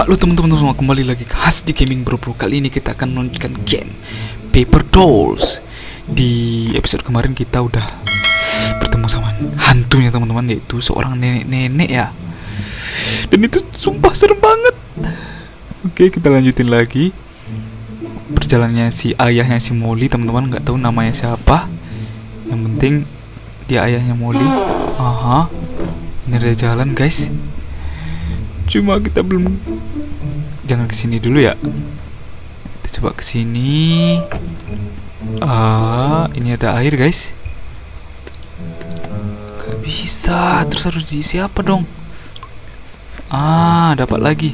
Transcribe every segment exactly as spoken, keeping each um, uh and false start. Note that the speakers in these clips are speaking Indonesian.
Halo teman-teman semua, kembali lagi ke Hasdi Gaming Bro Bro. Kali ini kita akan melanjutkan game Paper Dolls. Di episode kemarin kita udah bertemu sama hantunya teman-teman, yaitu seorang nenek-nenek ya. Dan itu sumpah serem banget. Oke, kita lanjutin lagi perjalanannya si ayahnya si Molly teman-teman. Nggak tahu namanya siapa, yang penting dia ayahnya Molly. Aha, ini ada jalan guys. Cuma kita belum, jangan kesini dulu ya. Kita coba kesini. Ah, ini ada air guys. Gak bisa, terus harus diisi apa dong? Ah, dapat lagi.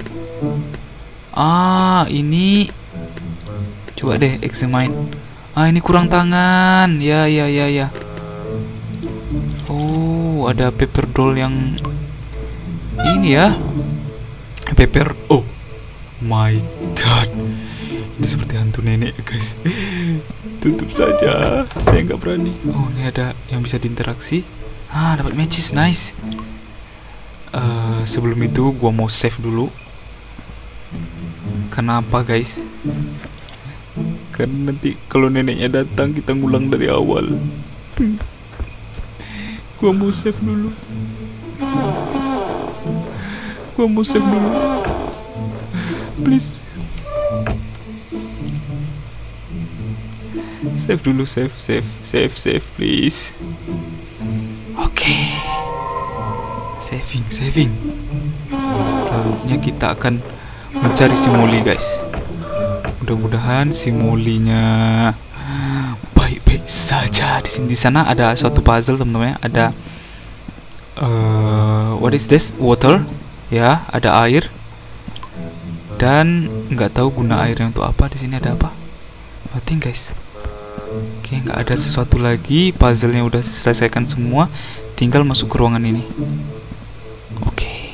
Ah, ini coba deh examine. Ah, ini kurang tangan. Ya, ya, ya, ya. Oh, ada paper doll yang ini ya. Paper, oh my god, ini seperti hantu nenek guys. Tutup saja, saya nggak berani. Oh, ini ada yang bisa diinteraksi. Ah, dapat matches, nice. Uh, sebelum itu gua mau save dulu. Kenapa guys? Karena nanti kalau neneknya datang kita ngulang dari awal. Gua mau save dulu. Gua mau save dulu, please. Save dulu, save, save, save, save, please. Oke, okay. Saving, saving. Selanjutnya kita akan mencari si Molly guys. Mudah-mudahan si Molly-nya baik-baik saja. Di sini, di sana ada suatu puzzle teman-teman. Ada uh, what is this? Water. Ya, ada air. Dan nggak tahu guna airnya untuk apa. Di sini ada apa? Nothing guys. Oke, nggak ada sesuatu lagi. Puzzle-nya udah selesaikan semua. Tinggal masuk ke ruangan ini. Oke.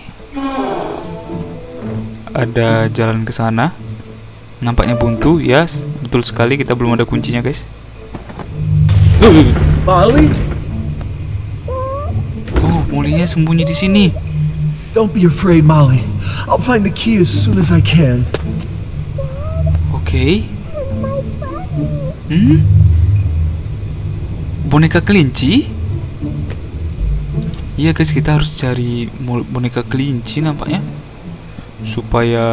Ada jalan ke sana. Nampaknya buntu. Ya, yes, betul sekali. Kita belum ada kuncinya guys. Molly? Oh, Molly-nya sembunyi di sini. Don't be afraid, Molly. I'll find the key as soon as I can. Oke. Okay. Hmm? Boneka kelinci? Iya guys, kita harus cari boneka kelinci nampaknya, supaya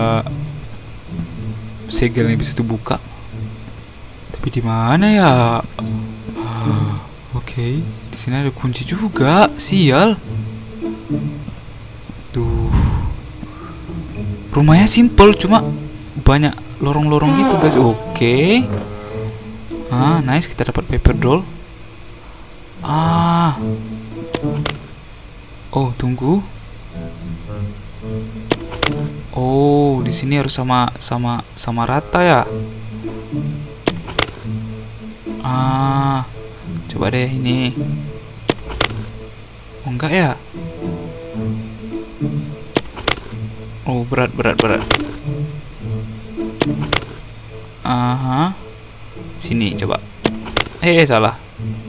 segelnya bisa terbuka. Tapi di mana ya? Oke, okay. Di sini ada kunci juga. Sial. Tuh, rumahnya simple, cuma banyak lorong-lorong gitu guys. Oke, okay. Ah, nice, kita dapat paper doll. Ah, oh tunggu. Oh, di sini harus sama sama sama rata ya. Ah, coba deh ini. Oh enggak ya? Oh, berat, berat, berat. Aha. Sini, coba. Eh, eh, salah.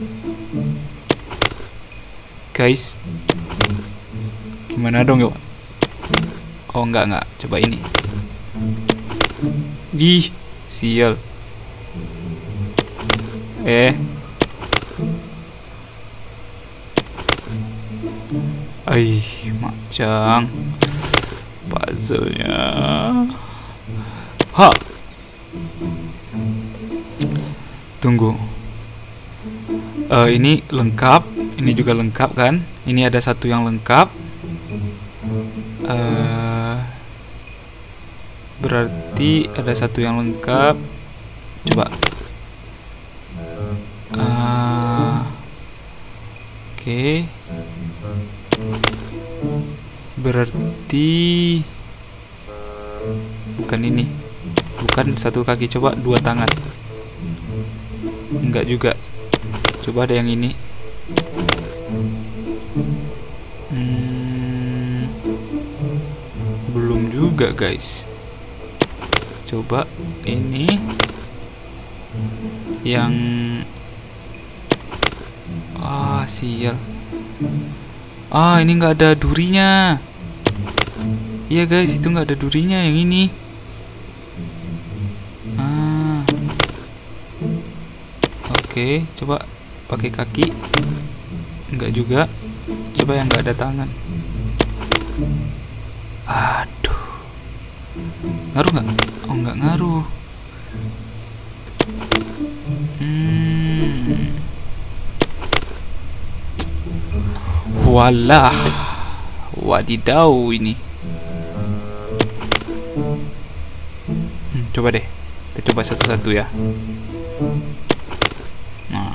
Guys. Gimana dong, yuk? Oh, enggak, enggak. Coba ini. Ih, sial. Eh. Aih, macang. Puzzle-nya. Ha. Tunggu. Uh, ini lengkap, ini juga lengkap kan? Ini ada satu yang lengkap. Uh, berarti ada satu yang lengkap. Coba. Uh, Oke. Okay. Berarti bukan ini, bukan satu kaki. Coba dua tangan. Enggak juga. Coba ada yang ini. hmm, Belum juga guys. Coba ini yang ah sial. Ah, ini nggak ada durinya. Iya guys, itu nggak ada durinya yang ini. Ah. Oke, coba pakai kaki. Enggak juga. Coba yang nggak ada tangan. Aduh. Ngaruh nggak? Oh, nggak ngaruh. Hmm. Walah. Wadidaw ini. Hmm, coba deh. Kita coba satu-satu ya. Nah.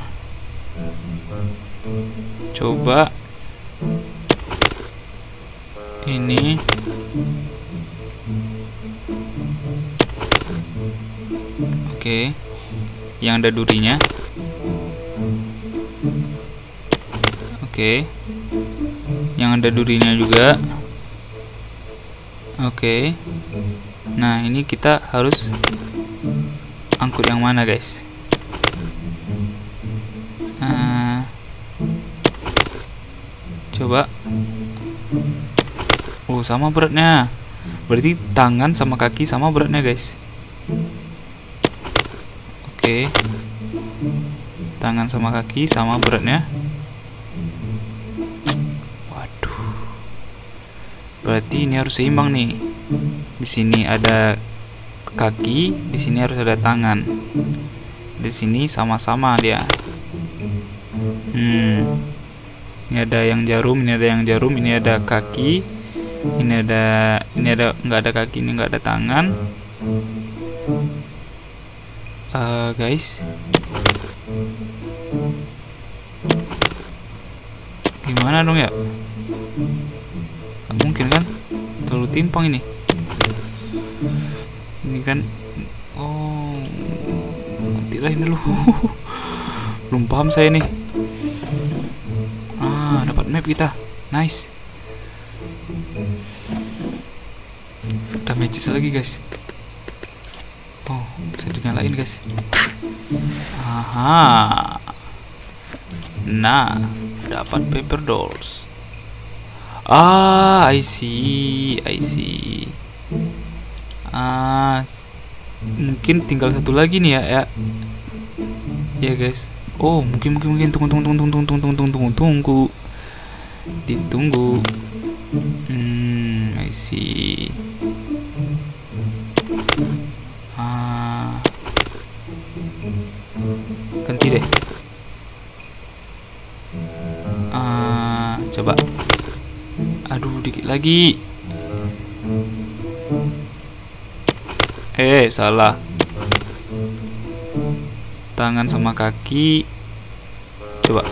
Coba ini. Oke. Yang ada durinya. Oke. Yang ada durinya juga. Oke. Nah, ini kita harus angkut yang mana, guys? Nah, coba. Oh, sama beratnya. Berarti tangan sama kaki sama beratnya, guys. Oke. Tangan sama kaki sama beratnya. Waduh. Berarti ini harus seimbang nih. Di sini ada kaki, di sini harus ada tangan. Di sini sama-sama dia. Hmm. Ini ada yang jarum, ini ada yang jarum, ini ada kaki, ini ada, ini ada nggak ada kaki, ini nggak ada tangan. Uh, guys, gimana dong ya? Gak mungkin kan? Terlalu timpang ini. Ini kan, oh, nanti lah ini dulu. Belum paham saya nih. Ah, dapat map kita. Nice. Ada matches lagi, guys. Oh, bisa dinyalain, guys. Aha. Nah, dapat paper dolls. Ah, I see, I see. Ah, mungkin tinggal satu lagi nih ya, ya. Ya, guys. Oh, mungkin mungkin mungkin tunggu tunggu tunggu tunggu tunggu tunggu tunggu tunggu ditunggu. Hmm, I see. Ah, ganti deh. Ah, coba. Aduh, dikit lagi. Eh, salah. Tangan sama kaki. Coba.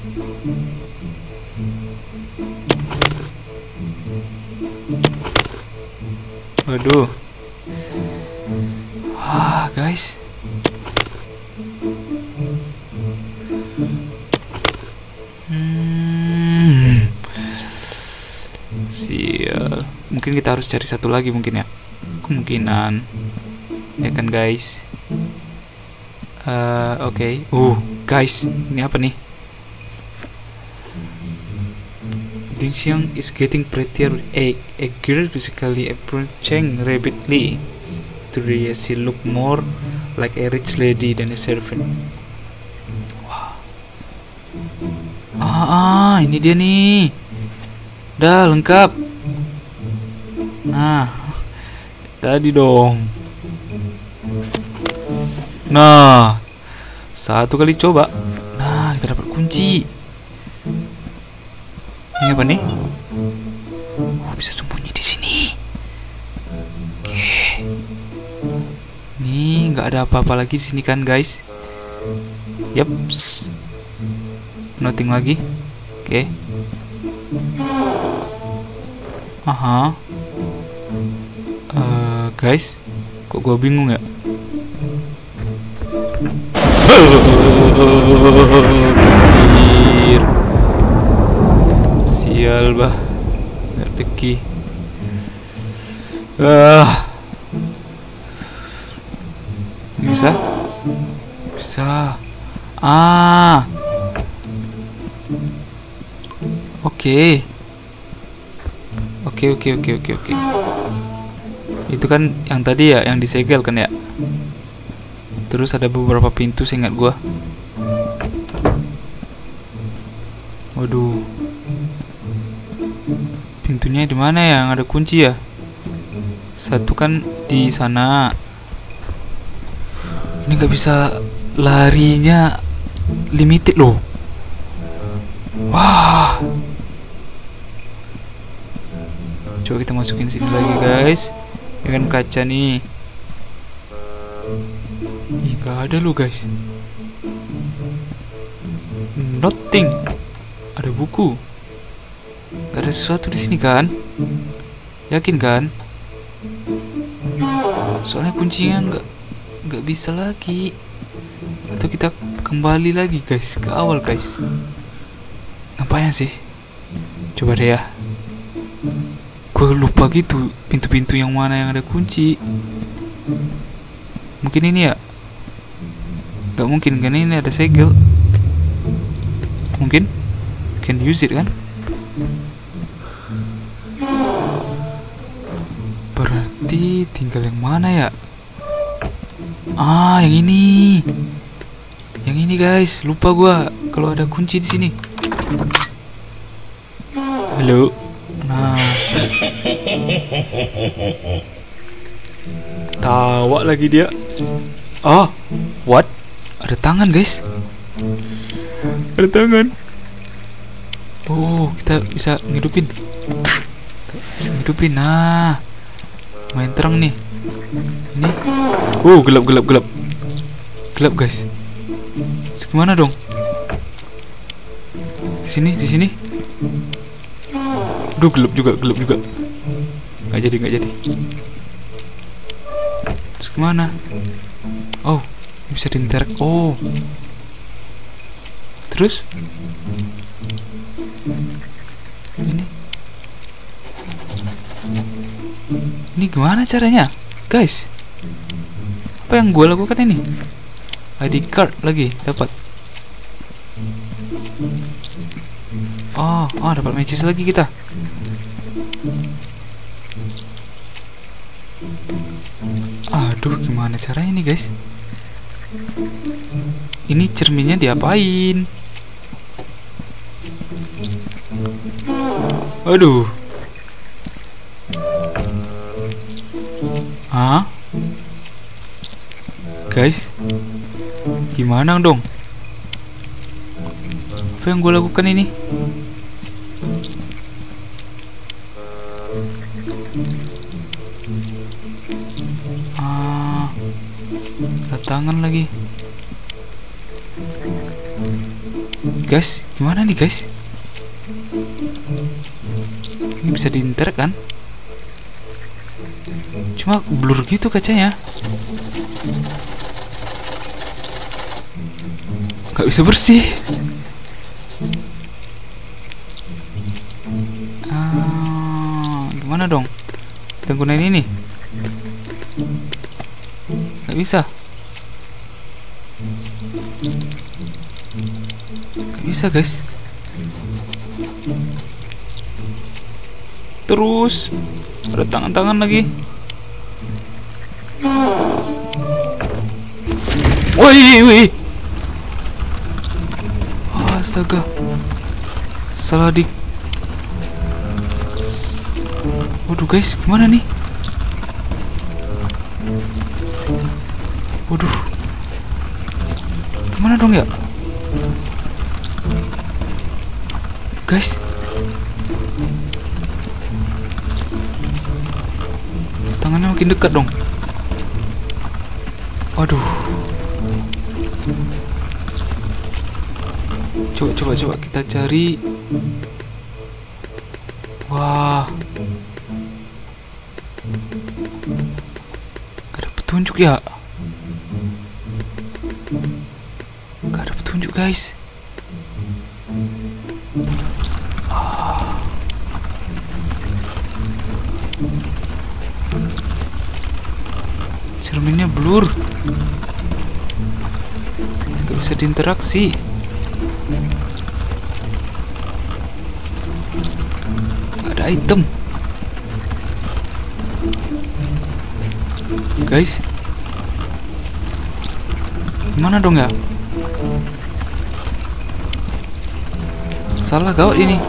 Waduh. Ah, guys. Hmm. Sial. Mungkin kita harus cari satu lagi mungkin ya. Kemungkinan. Ya kan, guys? Uh, Oke, okay. Uh, guys, ini apa nih? Dingxiang is getting prettier. A, a girl physically approaching rapidly. To Ria, she look more like a rich lady than a servant. Wah. Ah, ah, ini dia nih. Dah lengkap. Nah, tadi dong. Nah, satu kali coba. Nah, kita dapat kunci. Ini apa nih? Oh, bisa sembunyi di sini. Oke. Nih, nggak ada apa-apa lagi di sini kan, guys? Yaps. Nothing lagi. Oke. Aha. Uh, guys, kok gue bingung ya? Petir. Sial bah. Nggak deki. Ah. Bisa? Bisa. Ah. Oke. Oke oke oke oke oke. Itu kan yang tadi ya, yang disegel kan ya. Terus ada beberapa pintu seingat gua. Waduh. Pintunya di mana ya? Yang ada kunci ya? Satu kan di sana. Ini nggak bisa, larinya limited loh. Wah. Coba kita masukin sini lagi guys. Ini kan kaca nih. Ih, nggak ada loh guys. Nothing. Ada buku. Gak ada sesuatu di sini kan? Yakin kan? Soalnya kuncinya nggak nggak bisa lagi. Atau kita kembali lagi guys ke awal guys. Ngapain sih? Coba deh ya. Gue lupa gitu pintu-pintu yang mana yang ada kunci. Mungkin ini ya? Gak mungkin kan, ini ada segel. Mungkin can use it kan? Berarti tinggal yang mana ya? Ah, yang ini. Yang ini guys, lupa gua kalau ada kunci di sini. Halo. Nah. Tawa lagi dia. Ah, what? Ada tangan guys. Ada tangan. Oh, kita bisa ngidupin. Bisa ngidupin. Nah, main terang nih. Ini. Oh, gelap gelap gelap. Gelap guys. Gimana dong? Sini, di sini. Duh, gelap juga, gelap juga. Nggak jadi, nggak jadi. Terus kemana? Oh, bisa diinterek. Oh. Terus? Ini. Ini gimana caranya, guys? Apa yang gue lakukan ini? I D card lagi dapat. Oh, oh dapat matches lagi kita. Aduh, gimana caranya nih guys? Ini cerminnya diapain? Aduh. Hah? Guys, gimana dong? Apa yang gue lakukan ini? Ah, ada tangan lagi. Guys, gimana nih guys? Ini bisa diinter kan? Cuma blur gitu kacanya. Gak bisa bersih. Ah, gimana dong? Kita gunain ini. Gak bisa. Gak bisa guys. Terus ada tangan-tangan lagi. Woi, woi. Astaga, salah dik. Waduh guys, gimana nih? Waduh, gimana dong ya, guys? Tangannya makin dekat dong. Waduh. Coba coba coba kita cari. Wah. Gak ada petunjuk ya. Gak ada petunjuk guys. Ah. Cerminnya blur. Gak bisa diinteraksi. Gak ada item. Guys, gimana dong ya? Salah gawat ini.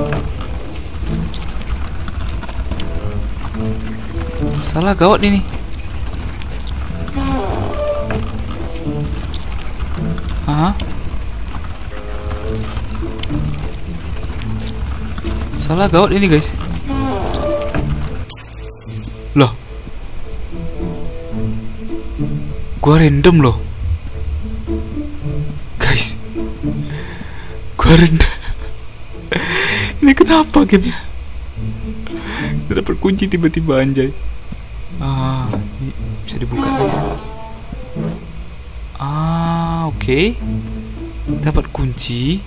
Salah gawat ini. Hah? Salah gawat ini guys. Loh, gua random loh guys. Gua random. Ini kenapa gamenya? Dapat kunci tiba-tiba anjay. Ah, ini bisa dibuka guys. Ah, oke. Okay. Dapat kunci.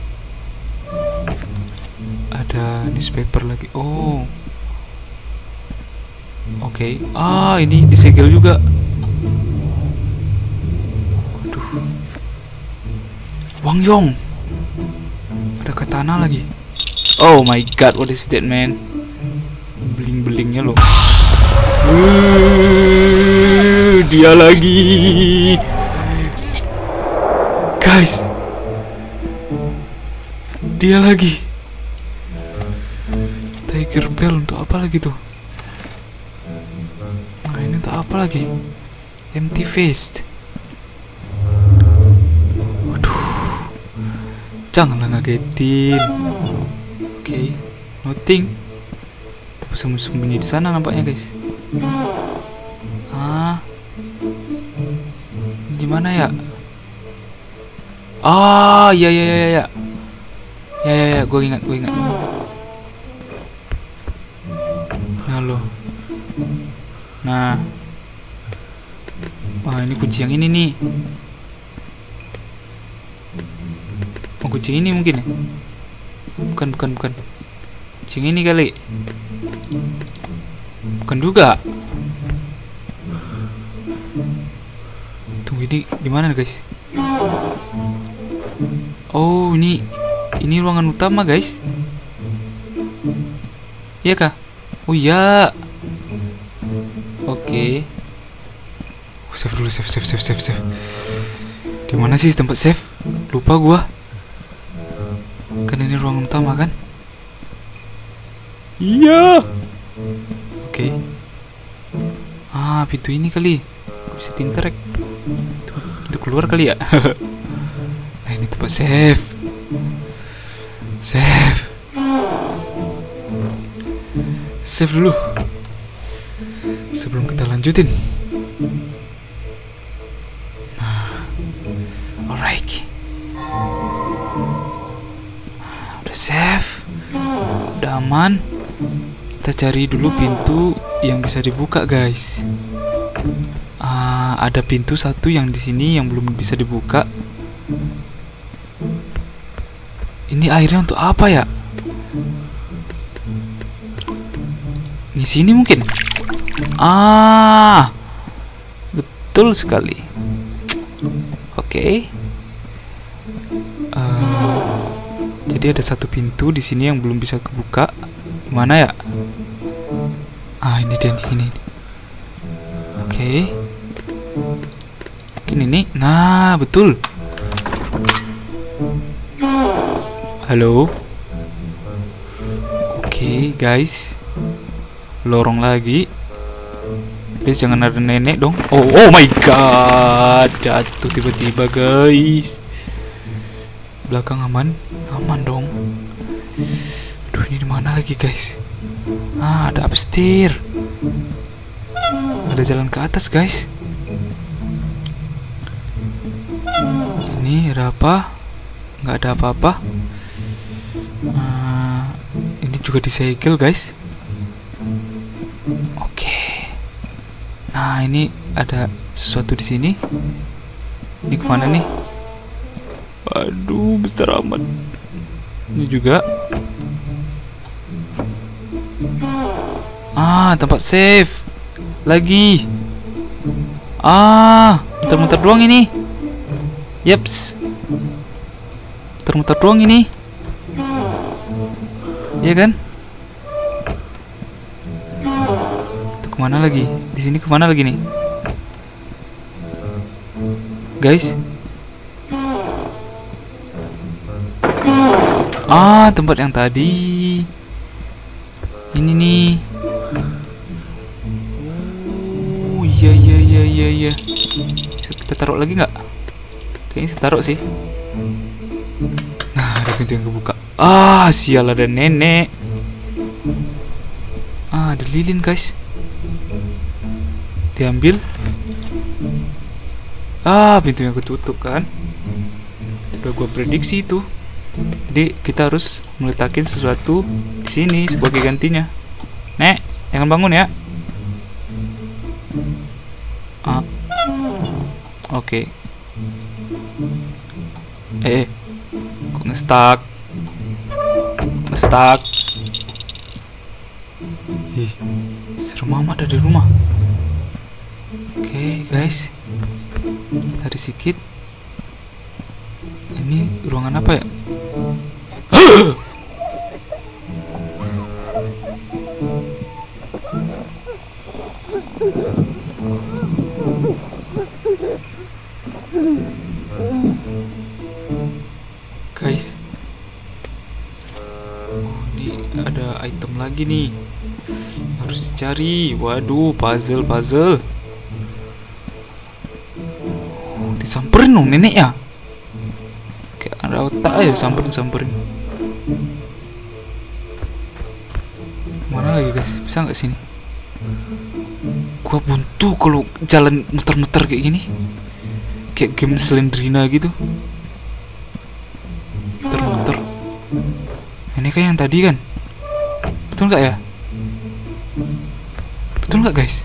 Ada newspaper lagi. Oh. Oke. Okay. Ah, ini disegel juga. Waduh. Wang Yong. Ada katana lagi. Oh my god, what is that man? Beling-belingnya loh. Wuh, dia lagi. Guys. Dia lagi. Tiger Bell untuk apa lagi tuh? Nah, ini untuk apa lagi? Empty Faced. Waduh. Janganlah ngagetin. Oke, okay. Nothing. Tapi sembunyi di sana nampaknya, guys. Ah. Di mana ya? Ah, ya ya ya ya. Ya ya ya, gue ingat, gue ingat. Halo. Nah. Wah, ini kunci yang ini nih. Oh, kunci ini mungkin ya? Bukan, bukan, bukan. Kunci ini kali. Bukan juga. Tunggu, ini di mana guys? Oh, ini ini ruangan utama guys. Iya kah? Oh iya. Oke. Okay. Oh, save dulu, save, save, save, save, save. Di mana sih tempat save? Lupa gua. Kan ini ruangan utama kan? Iya. Oke. Okay. Ah, pintu ini kali. Bisa diinterek. Pintu keluar kali ya. Nah, ini tempat save. Save. Save dulu sebelum kita lanjutin. Nah, alright. Udah save, udah aman. Kita cari dulu pintu yang bisa dibuka, guys. Uh, ada pintu satu yang di sini yang belum bisa dibuka. Ini airnya untuk apa ya? Di sini mungkin. Ah, betul sekali. Oke. Okay. Uh, jadi ada satu pintu di sini yang belum bisa kebuka. Mana ya? Ah, ini dia nih, ini. Oke. Okay. Mungkin ini. Nah, betul. Halo. Oke, okay, guys. Lorong lagi. Please jangan ada nenek dong. Oh, oh my god. Jatuh tiba-tiba, guys. Belakang aman? Aman dong. Aduh, ini di mana lagi, guys? Ah, ada upstairs. Ada jalan ke atas, guys. Ini ada apa? Nggak ada apa-apa. Uh, ini juga disegel, guys. Nah, ini ada sesuatu di sini. Ini kemana nih? Aduh, besar amat. Ini juga. Ah, tempat save. Lagi. Ah, muter-muter doang ini. Yeps. Muter-muter doang ini. Iya kan? Itu Kemana lagi? Di sini kemana lagi nih? Guys. Ah, tempat yang tadi. Ini nih. Oh, iya iya iya iya iya. Bisa kita taruh lagi nggak? Kayaknya saya taruh sih. Nah, ada pintu yang kebuka. Ah, sial, ada nenek. Ah, ada lilin, guys. Diambil. Ah, pintu yang ketutup kan. Udah gua prediksi itu. Jadi kita harus meletakin sesuatu di sini sebagai gantinya. Nek, jangan bangun ya. Ah. Oke. Okay. Eh, kok nge-stuck? Nge-stuck. Ih, serem amat ada di rumah. Oke, okay, guys. Tadi sedikit. Ini ruangan apa ya? Guys, oh, ini ada item lagi nih, harus dicari. Waduh, puzzle puzzle. Oh, disamperin dong nenek ya. Kayak ada otak aja, samperin samperin. Kemana lagi guys? Bisa nggak sini? Gua buntu kalau jalan muter-muter kayak gini. Kayak game Slendrina gitu. Muter-muter. Ini kayak yang tadi kan? Betul nggak ya? Betul nggak guys?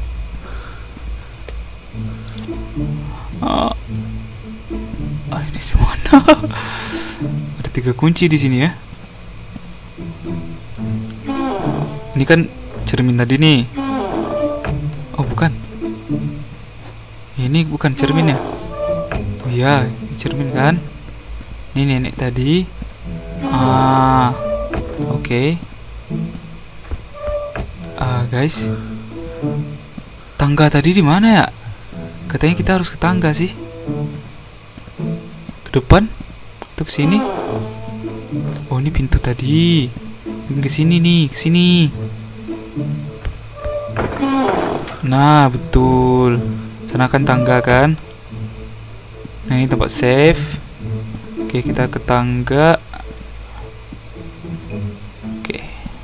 Ah, ah ini di mana? Ada tiga kunci di sini ya. Ini kan cermin tadi nih. Oh bukan. Ini bukan cermin ya. Oh iya, ini cermin kan. Ini nenek tadi. Ah, oke. Okay. Ah guys, tangga tadi di mana ya? Katanya kita harus ke tangga sih. Ke depan atau ke sini? Oh ini pintu tadi. Ke sini nih, ke sini. Nah betul. Sana kan tangga kan. Nah ini tempat save. Oke, kita ke tangga. Oke.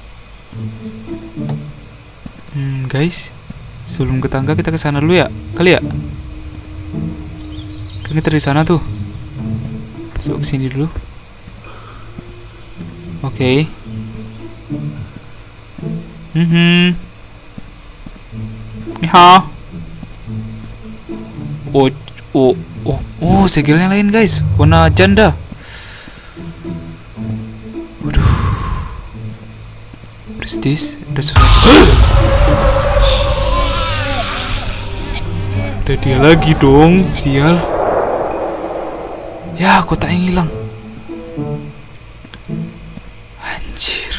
Hmm, guys, sebelum ke tangga kita ke sana dulu ya, kali ya. Kan kita di sana tuh. Masuk ke sini dulu. Oke. Hmm. Ni ha. Oh, oh, oh, oh, segelnya lain guys, warna janda. Waduh. What is this? Ada suara. Ada dia lagi dong, sial. Ya, kotak yang hilang. Anjir.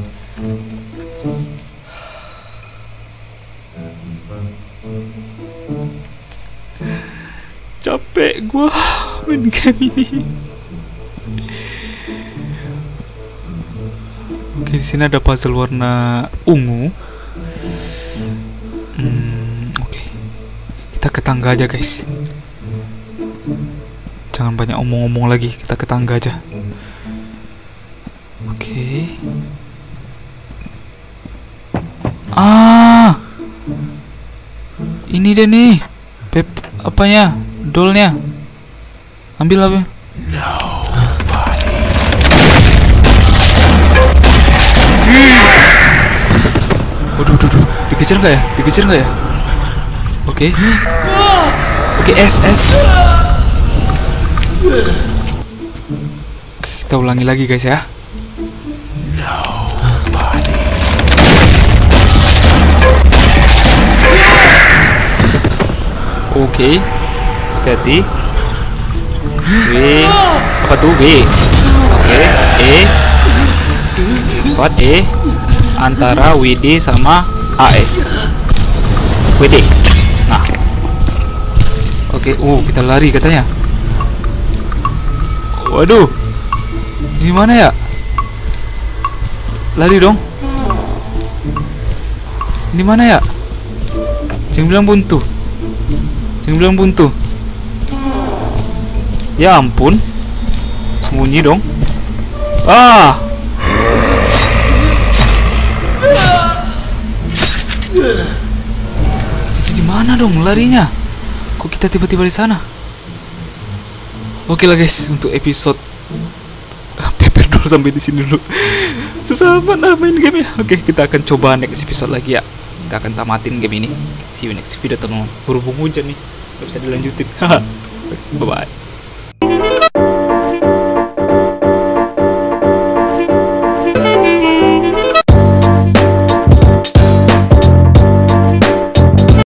Capek gua main game ini. Oke, di sini ada puzzle warna ungu. Hmm, oke. Kita ke tangga aja, guys. Jangan banyak omong-omong lagi, kita ke tangga aja. Oke. Ah. Ini deh nih. Pep apanya? Dolnya. Ambil apa? Waduh, waduh, waduh. Dikejar nggak ya? Dikejar nggak ya? Oke. Oke, S, S. Oke, kita ulangi lagi guys ya. Oke, hati-hati. W, apa tuh W? Oke, E. Cepat E. Antara W D sama A S. Wede. Nah. Oke, oh kita lari katanya. Waduh. Ini mana ya? Lari dong. Ini mana ya? Jangan bilang buntu. Jangan bilang buntu. Ya ampun. Sembunyi dong. Ah. Jadi di mana dong larinya? Kok kita tiba-tiba di sana? Oke lah guys, untuk episode Paper Doll sampai di sini dulu. Susah banget main game ya. Oke, kita akan coba next episode lagi ya. Kita akan tamatin game ini. See you next video teman-teman. Berhubung hujan nih, nggak bisa dilanjutin. Bye bye.